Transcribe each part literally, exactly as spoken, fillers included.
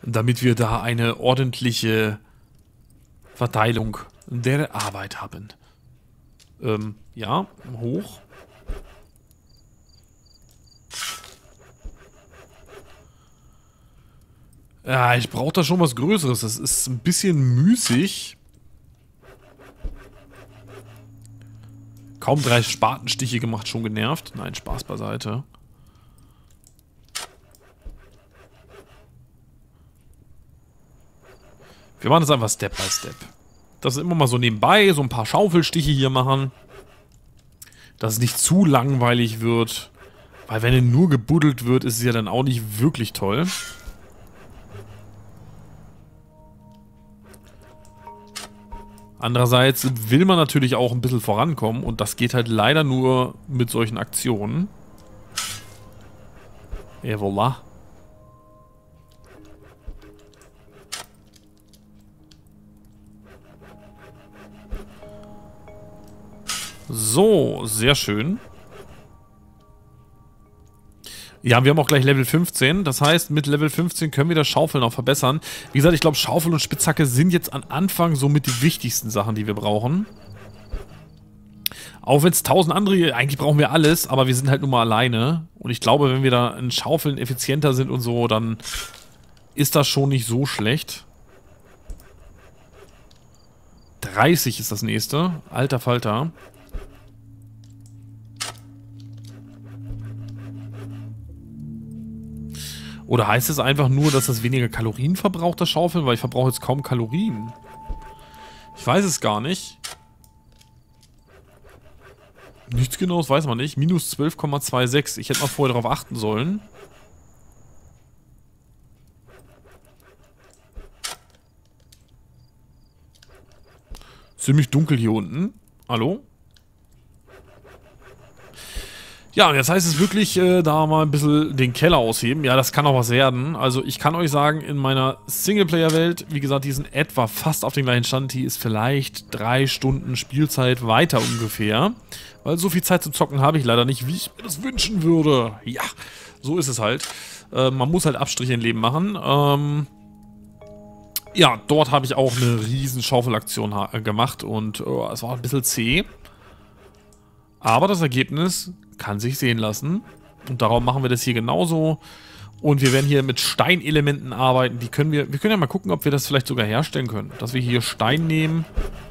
damit wir da eine ordentliche Verteilung der Arbeit haben. Ähm, ja, hoch. Ja, ich brauche da schon was Größeres. Das ist ein bisschen müßig. Kaum drei Spatenstiche gemacht, schon genervt. Nein, Spaß beiseite. Wir machen das einfach Step by Step. Das ist immer mal so nebenbei, so ein paar Schaufelstiche hier machen. Dass es nicht zu langweilig wird. Weil wenn nur gebuddelt wird, ist es ja dann auch nicht wirklich toll. Andererseits will man natürlich auch ein bisschen vorankommen und das geht halt leider nur mit solchen Aktionen. Et voilà. So, sehr schön. Ja, wir haben auch gleich Level fünfzehn. Das heißt, mit Level fünfzehn können wir das Schaufeln auch verbessern. Wie gesagt, ich glaube, Schaufel und Spitzhacke sind jetzt am Anfang somit die wichtigsten Sachen, die wir brauchen. Auch wenn es tausend andere, eigentlich brauchen wir alles, aber wir sind halt nun mal alleine. Und ich glaube, wenn wir da in Schaufeln effizienter sind und so, dann ist das schon nicht so schlecht. dreißig ist das nächste. Alter Falter. Oder heißt es einfach nur, dass das weniger Kalorien verbraucht, das Schaufeln? Weil ich verbrauche jetzt kaum Kalorien. Ich weiß es gar nicht. Nichts Genaues weiß man nicht. Minus zwölf Komma sechsundzwanzig. Ich hätte mal vorher darauf achten sollen. Ziemlich dunkel hier unten. Hallo? Ja, und jetzt heißt es wirklich, äh, da mal ein bisschen den Keller ausheben. Ja, das kann auch was werden. Also ich kann euch sagen, in meiner Singleplayer-Welt, wie gesagt, die sind etwa fast auf dem gleichen Stand. Die ist vielleicht drei Stunden Spielzeit weiter ungefähr. Weil so viel Zeit zum Zocken habe ich leider nicht, wie ich mir das wünschen würde. Ja, so ist es halt. Äh, man muss halt Abstriche im Leben machen. Ähm... Ja, dort habe ich auch eine riesen Schaufelaktion gemacht und oh, es war ein bisschen zäh. Aber das Ergebnis kann sich sehen lassen. Und darum machen wir das hier genauso. Und wir werden hier mit Steinelementen arbeiten. Die können wir, wir können ja mal gucken, ob wir das vielleicht sogar herstellen können. Dass wir hier Stein nehmen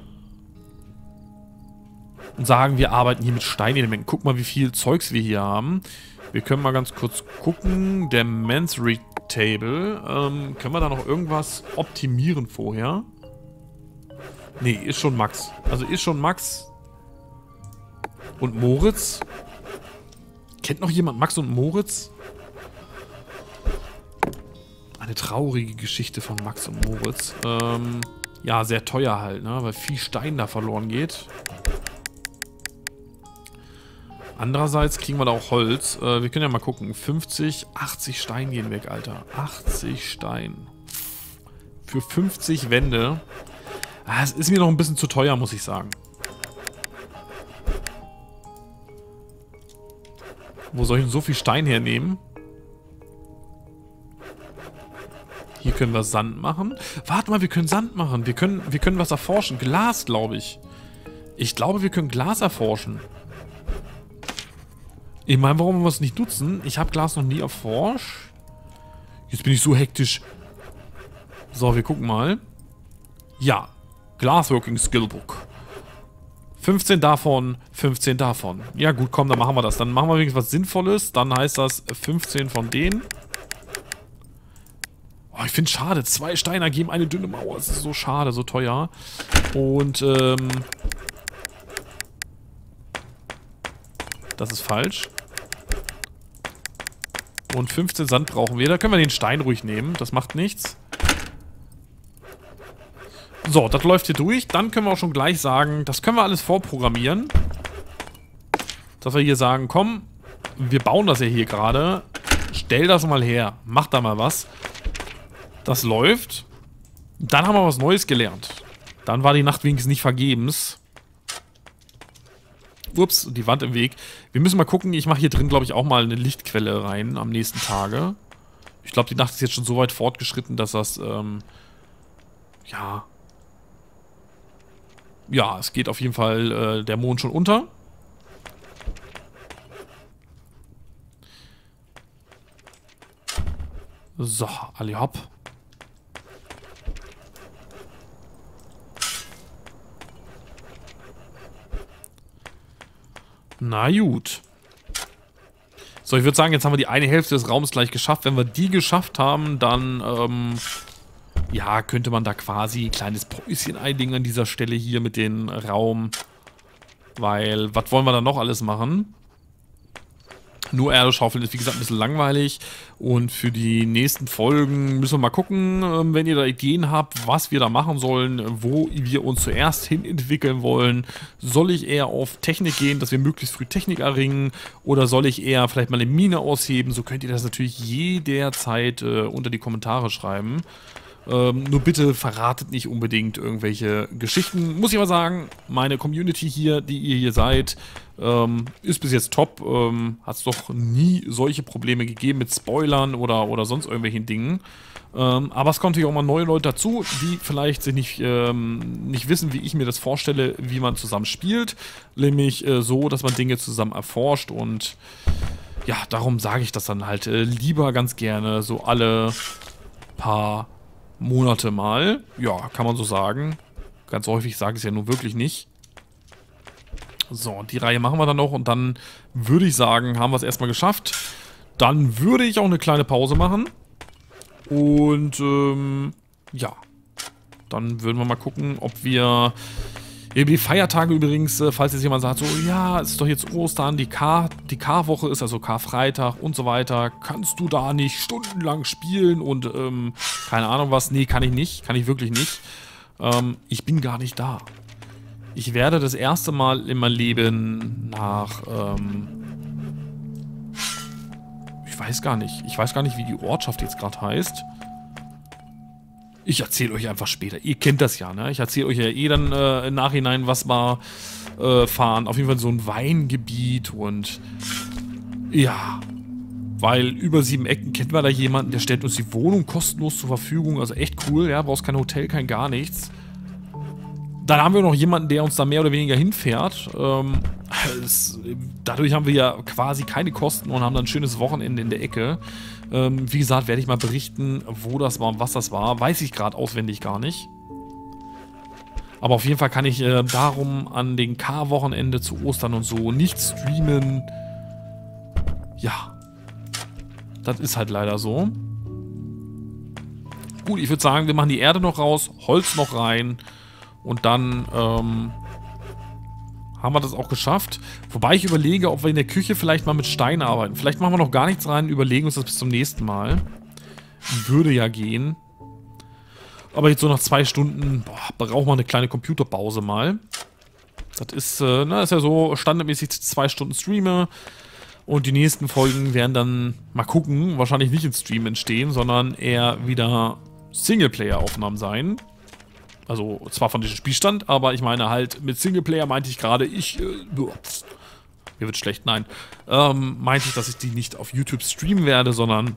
und sagen, wir arbeiten hier mit Steinelementen. Guck mal, wie viel Zeugs wir hier haben. Wir können mal ganz kurz gucken. Der Mansry Table. Ähm, können wir da noch irgendwas optimieren vorher? Nee, ist schon Max. Also ist schon Max. Und Moritz? Kennt noch jemand Max und Moritz? Eine traurige Geschichte von Max und Moritz. Ähm, ja, sehr teuer halt, ne? Weil viel Stein da verloren geht. Andererseits kriegen wir da auch Holz. Äh, wir können ja mal gucken. fünfzig, achtzig Stein gehen weg, Alter. achtzig Stein. Für fünfzig Wände. Ah, es ist mir noch ein bisschen zu teuer, muss ich sagen. Wo soll ich denn so viel Stein hernehmen? Hier können wir Sand machen. Warte mal, wir können Sand machen. Wir können, wir können was erforschen. Glas, glaube ich. Ich glaube, wir können Glas erforschen. Ich meine, warum wir es nicht nutzen? Ich habe Glas noch nie erforscht. Jetzt bin ich so hektisch. So, wir gucken mal. Ja. Glassworking Skillbook. fünfzehn davon, fünfzehn davon. Ja gut, komm, dann machen wir das. Dann machen wir wenigstens was Sinnvolles. Dann heißt das fünfzehn von denen. Oh, ich finde es schade. Zwei Steine ergeben eine dünne Mauer. Das ist so schade, so teuer. Und, ähm... das ist falsch. Und fünfzehn Sand brauchen wir. Da können wir den Stein ruhig nehmen. Das macht nichts. So, das läuft hier durch. Dann können wir auch schon gleich sagen, das können wir alles vorprogrammieren. Dass wir hier sagen, komm, wir bauen das ja hier gerade. Stell das mal her. Mach da mal was. Das läuft. Dann haben wir was Neues gelernt. Dann war die Nacht wenigstens nicht vergebens. Ups, die Wand im Weg. Wir müssen mal gucken. Ich mache hier drin, glaube ich, auch mal eine Lichtquelle rein am nächsten Tage. Ich glaube, die Nacht ist jetzt schon so weit fortgeschritten, dass das, ähm, ja... Ja, es geht auf jeden Fall äh, der Mond schon unter. So, alle hopp. Na gut. So, ich würde sagen, jetzt haben wir die eine Hälfte des Raums gleich geschafft. Wenn wir die geschafft haben, dann, ähm, ja, könnte man da quasi ein kleines Päuschen einlegen an dieser Stelle hier mit dem Raum. Weil, was wollen wir da noch alles machen? Nur Erde schaufeln ist, wie gesagt, ein bisschen langweilig. Und für die nächsten Folgen müssen wir mal gucken, ähm, wenn ihr da Ideen habt, was wir da machen sollen, wo wir uns zuerst hin entwickeln wollen. Soll ich eher auf Technik gehen, dass wir möglichst früh Technik erringen? Oder soll ich eher vielleicht mal eine Mine ausheben? So könnt ihr das natürlich jederzeit äh, unter die Kommentare schreiben. Ähm, nur bitte verratet nicht unbedingt irgendwelche Geschichten. Muss ich aber sagen, meine Community hier, die ihr hier seid, ähm, ist bis jetzt top. Ähm, hat es doch nie solche Probleme gegeben mit Spoilern oder, oder sonst irgendwelchen Dingen. Ähm, aber es kommen natürlich auch mal neue Leute dazu, die vielleicht sich nicht, ähm, nicht wissen, wie ich mir das vorstelle, wie man zusammen spielt. Nämlich äh, so, dass man Dinge zusammen erforscht und ja, darum sage ich das dann halt äh, lieber ganz gerne so alle paar Monate mal. Ja, kann man so sagen. Ganz häufig sage ich es ja nun wirklich nicht. So, die Reihe machen wir dann noch und dann würde ich sagen, haben wir es erstmal geschafft. Dann würde ich auch eine kleine Pause machen. Und, ähm, ja. Dann würden wir mal gucken, ob wir... Über die Feiertage übrigens, äh, falls jetzt jemand sagt, so, ja, es ist doch jetzt Ostern, die K, die Karwoche ist also Karfreitag und so weiter. Kannst du da nicht stundenlang spielen und, ähm, keine Ahnung was? Nee, kann ich nicht. Kann ich wirklich nicht. Ähm, ich bin gar nicht da. Ich werde das erste Mal in meinem Leben nach, ähm, ich weiß gar nicht. Ich weiß gar nicht, wie die Ortschaft jetzt gerade heißt. Ich erzähle euch einfach später. Ihr kennt das ja, ne? Ich erzähle euch ja eh dann äh, im Nachhinein, was wir äh, fahren. Auf jeden Fall so ein Weingebiet und ja, weil über sieben Ecken kennt man da jemanden, der stellt uns die Wohnung kostenlos zur Verfügung. Also echt cool, ja, brauchst kein Hotel, kein gar nichts. Dann haben wir noch jemanden, der uns da mehr oder weniger hinfährt. Ähm, es, dadurch haben wir ja quasi keine Kosten und haben dann ein schönes Wochenende in der Ecke. Ähm, wie gesagt, werde ich mal berichten, wo das war und was das war. Weiß ich gerade auswendig gar nicht. Aber auf jeden Fall kann ich äh, darum an den K-Wochenende zu Ostern und so nicht streamen. Ja. Das ist halt leider so. Gut, ich würde sagen, wir machen die Erde noch raus, Holz noch rein. Und dann ähm, haben wir das auch geschafft. Wobei ich überlege, ob wir in der Küche vielleicht mal mit Stein arbeiten. Vielleicht machen wir noch gar nichts rein, überlegen uns das bis zum nächsten Mal. Würde ja gehen. Aber jetzt so nach zwei Stunden boah, braucht man eine kleine Computerpause mal. Das ist, äh, na, ist ja so standardmäßig zwei Stunden streame. Und die nächsten Folgen werden dann, mal gucken, wahrscheinlich nicht im Stream entstehen, sondern eher wieder Singleplayer-Aufnahmen sein. Also zwar von diesem Spielstand, aber ich meine halt, mit Singleplayer meinte ich gerade, ich, äh, ups, mir wird schlecht, nein, ähm, meinte ich, dass ich die nicht auf YouTube streamen werde, sondern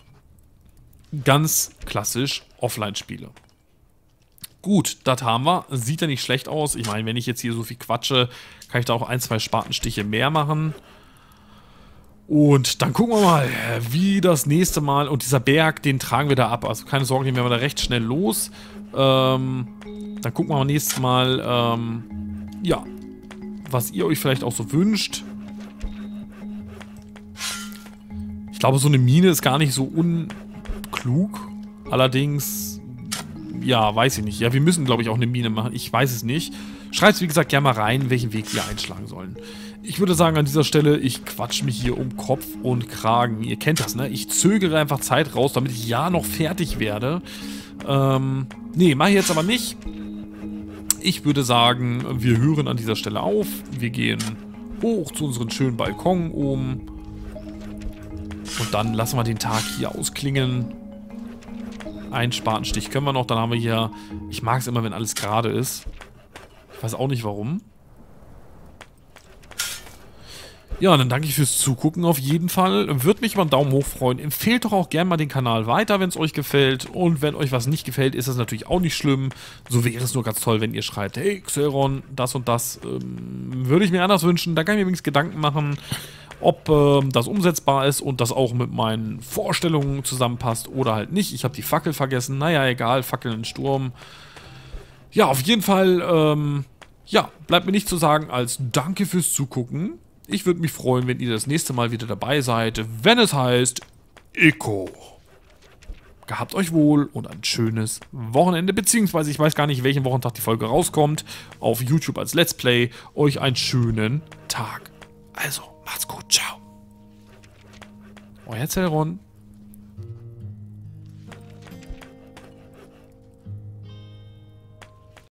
ganz klassisch offline spiele. Gut, das haben wir. Sieht ja nicht schlecht aus. Ich meine, wenn ich jetzt hier so viel quatsche, kann ich da auch ein, zwei Spatenstiche mehr machen. Und dann gucken wir mal, wie das nächste Mal, und dieser Berg, den tragen wir da ab. Also keine Sorge, den werden wir da recht schnell los. Ähm, dann gucken wir mal nächstes Mal, ähm, ja, was ihr euch vielleicht auch so wünscht. Ich glaube, so eine Mine ist gar nicht so unklug. Allerdings, ja, weiß ich nicht. Ja, wir müssen, glaube ich, auch eine Mine machen. Ich weiß es nicht. Schreibt, wie gesagt, gerne mal rein, welchen Weg wir einschlagen sollen. Ich würde sagen, an dieser Stelle, ich quatsch mich hier um Kopf und Kragen. Ihr kennt das, ne? Ich zögere einfach Zeit raus, damit ich ja noch fertig werde. Ähm, nee, mach ich jetzt aber nicht. Ich würde sagen, wir hören an dieser Stelle auf. Wir gehen hoch zu unserem schönen Balkon oben. Und dann lassen wir den Tag hier ausklingen. Einen Spatenstich können wir noch. Dann haben wir hier... Ich mag es immer, wenn alles gerade ist. Ich weiß auch nicht, warum. Ja, dann danke ich fürs Zugucken auf jeden Fall. Würde mich über einen Daumen hoch freuen. Empfehlt doch auch gerne mal den Kanal weiter, wenn es euch gefällt. Und wenn euch was nicht gefällt, ist das natürlich auch nicht schlimm. So wäre es nur ganz toll, wenn ihr schreibt, hey Xelron, das und das ähm, würde ich mir anders wünschen. Da kann ich mir übrigens Gedanken machen, ob ähm, das umsetzbar ist und das auch mit meinen Vorstellungen zusammenpasst oder halt nicht. Ich habe die Fackel vergessen. Naja, egal, Fackeln in Sturm. Ja, auf jeden Fall, ähm, ja, bleibt mir nicht zu sagen als Danke fürs Zugucken. Ich würde mich freuen, wenn ihr das nächste Mal wieder dabei seid, wenn es heißt Eco. Gehabt euch wohl und ein schönes Wochenende, beziehungsweise ich weiß gar nicht, welchen Wochentag die Folge rauskommt, auf YouTube als Let's Play. Euch einen schönen Tag. Also, macht's gut, ciao. Euer Xelron.